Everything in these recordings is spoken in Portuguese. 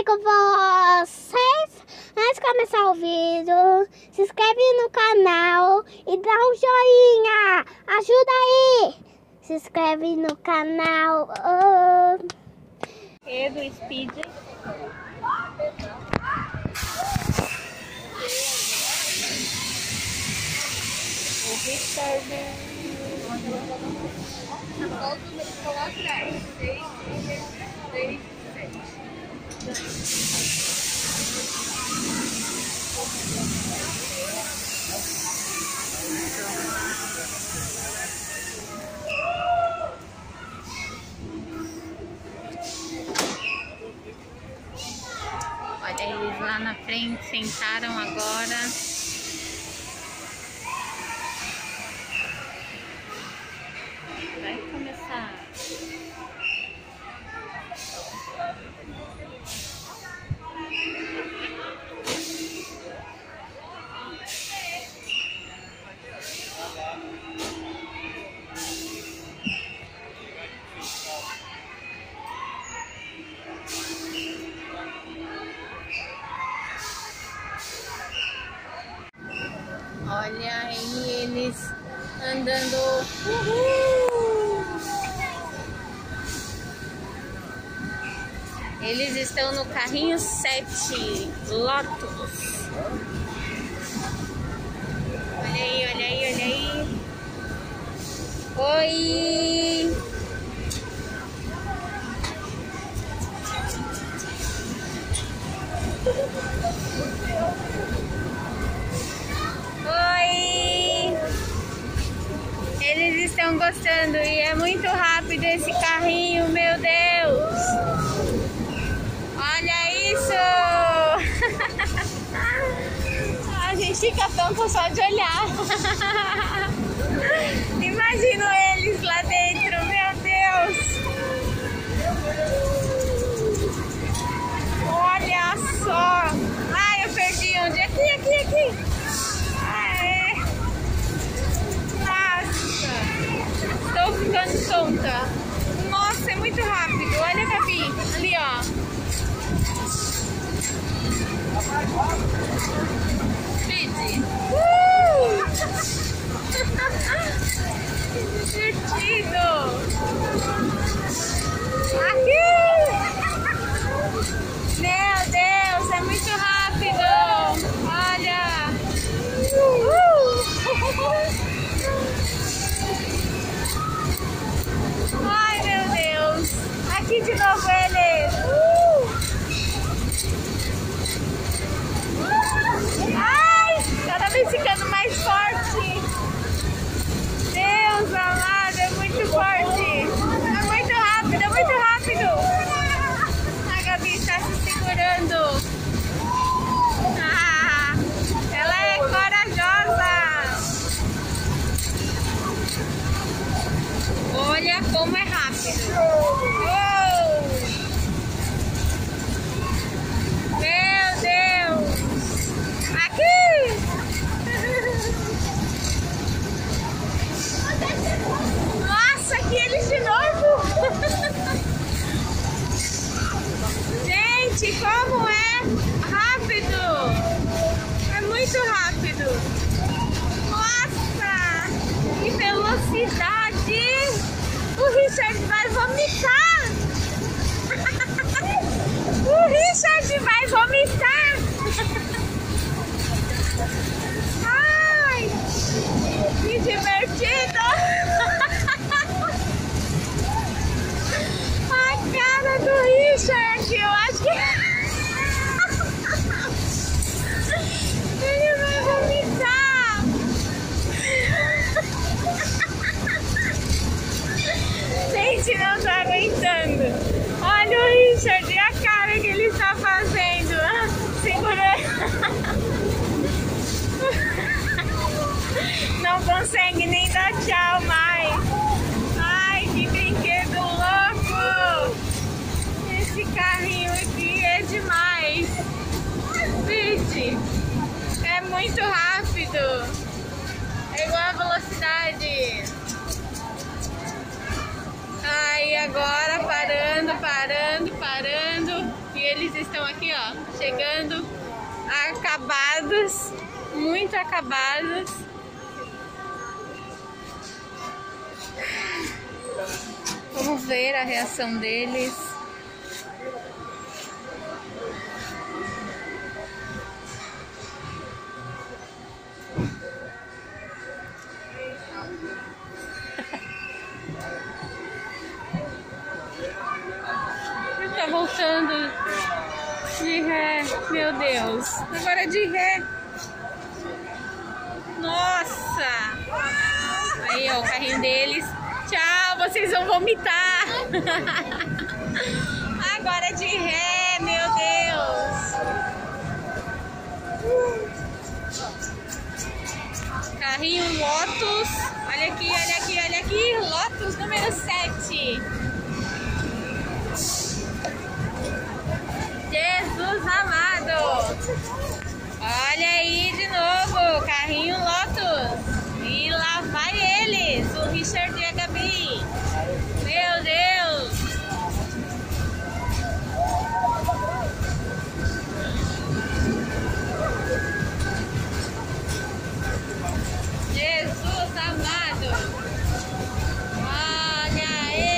com vocês. Antes de começar o vídeo, se inscreve no canal e dá um joinha. Ajuda aí. Se inscreve no canal. E do Speed. O Richard. Qual o número que eu vou atrás? 6, 7. Olha, eles lá na frente sentaram agora. Vai começar. Olha aí eles andando. Uhul! Eles estão no carrinho 7 Lotus. Olha aí, olha aí, olha aí. Oi! Oi! Eles estão gostando e é muito rápido esse carrinho, meu Deus! Olha isso! A gente fica tonto só de olhar. Imagino eles lá dentro, meu Deus! Olha só! Ai, eu perdi onde? Aqui! Aê. Nossa! Estou ficando tonta. Nossa, é muito rápido. Olha, Gabi. Ali, ó. Speed. Que divertido. Aqui. Meu Deus, é muito rápido. Olha. Ai, meu Deus. Aqui de novo ele. Ai, cada vez ficando mais forte. Deus amado, é muito forte. É muito rápido, é muito rápido. A Gabi está se segurando. Ela é corajosa. Olha como é rápido. Oh! Meu Deus! Aqui! Nossa, aqui eles de novo! Gente, como é rápido! É muito rápido! Nossa! Que velocidade! O Richard vai vomitar! O Richard vai vomitar! Ai! Que divertido! A cara do Richard! Eu acho que ele vai vomitar! Gente, não tô aguentando! Olha o Richard e a cara que ele está fazendo! Segurando! Não consegue nem dar tchau mais! Ai, que brinquedo louco! Esse carrinho aqui é demais! Gente, é muito rápido! É igual a velocidade! Ai, agora parando. E eles estão aqui chegando acabados, muito acabados. Vamos ver a reação deles. Ele tá voltando de ré, meu Deus. Agora de ré. Nossa! Aí, ó, o carrinho deles. Tchau, vocês vão vomitar. Agora de ré, meu Deus. Carrinho Lotus. Olha aqui, olha aqui, olha aqui. Lotus número 7. Jesus amado. Olha aí de novo. Carrinho Lotus. E lá vai eles, o Richard e a Gabi. Meu Deus! Jesus amado! Olha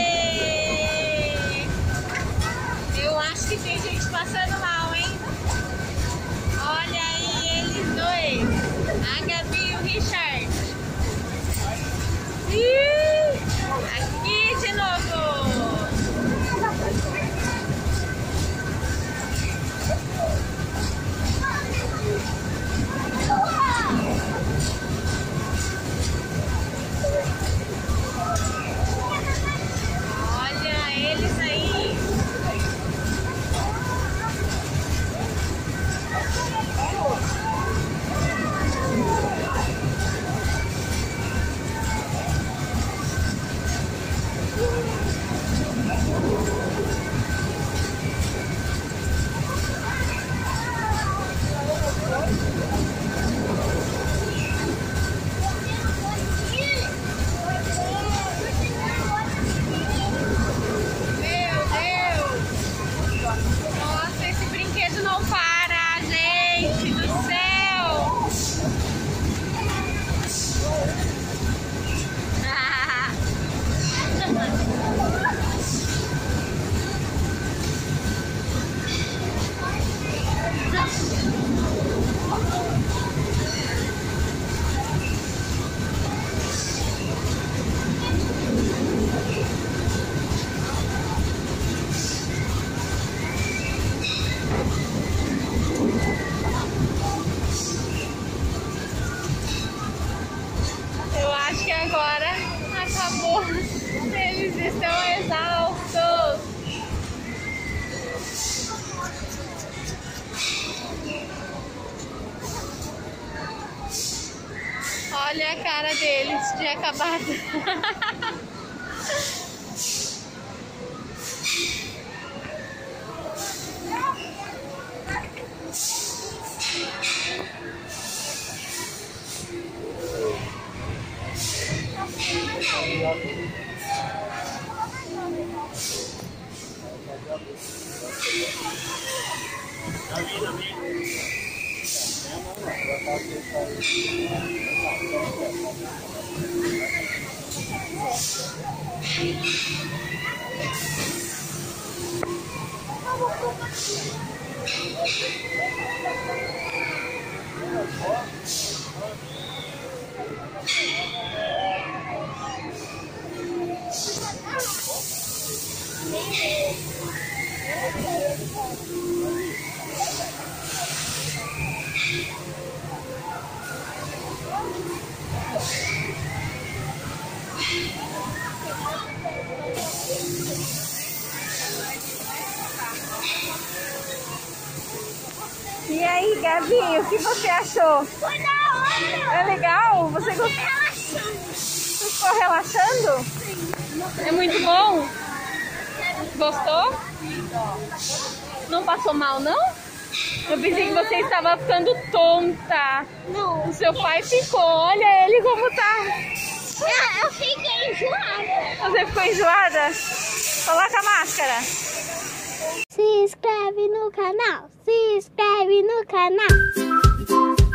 aí! Eu acho que tem gente passando mal, hein? Olha aí eles dois, a Gabi e o Richard. Aqui de novo. Olha eles aí. Agora acabou, eles estão exaustos. Olha a cara deles de acabado. E aí, Gabi, o que você achou? Foi da hora! É legal? Você gostou? Você ficou relaxando? É muito bom? Gostou? Não passou mal, não? Eu pensei que você estava ficando tonta. Não. O seu pai ficou. Olha ele como tá. Eu fiquei enjoada. Você ficou enjoada? Coloca a máscara. Se inscreve no canal. Se inscreve no canal.